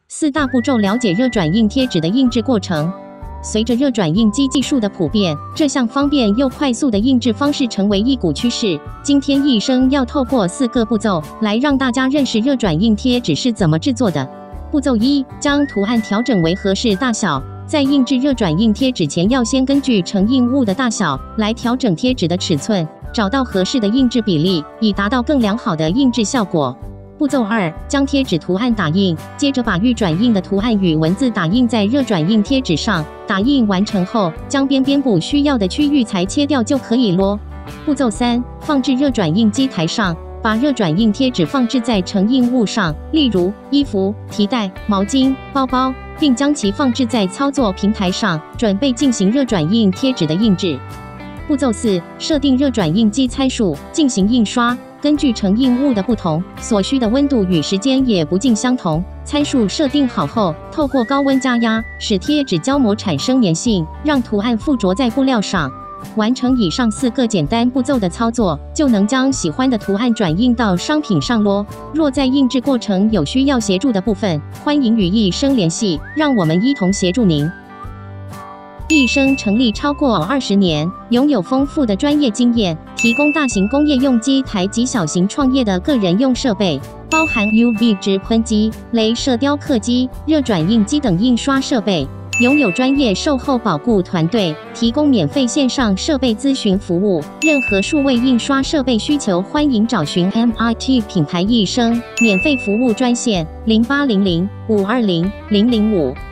4大步骤了解热转印贴纸的印制过程。随着热转印机技术的普遍，这项方便又快速的印制方式成为一股趋势。今天医生要透过4个步骤来让大家认识热转印贴纸是怎么制作的。步骤1：将图案调整为合适大小。在印制热转印贴纸前，要先根据成印物的大小来调整贴纸的尺寸，找到合适的印制比例，以达到更良好的印制效果。步骤2：将贴纸图案打印，接着把预转印的图案与文字打印在热转印贴纸上。打印完成后，将边不需要的区域裁切掉就可以咯。步骤3：放置热转印机台上，把热转印贴纸放置在成印物上，例如衣服、提袋、毛巾、包包，并将其放置在操作平台上，准备进行热转印贴纸的印制。步骤4：设定热转印机参数，进行印刷。根据成印物的不同，所需的温度与时间也不尽相同。参数设定好后，透过高温加压，使贴纸胶膜产生粘性，让图案附着在布料上。完成以上4个简单步骤的操作，就能将喜欢的图案转印到商品上咯。若在印制过程有需要协助的部分，欢迎与医生联系，让我们一同协助您。医生成立超过20年，拥有丰富的专业经验，提供大型工业用机台及小型创业的个人用设备，包含 UV 直喷机、雷射雕刻机、热转印机等印刷设备。拥有专业售后保固团队，提供免费线上设备咨询服务。任何数位印刷设备需求，欢迎找寻 MIT 品牌医生免费服务专线：0800-520-005。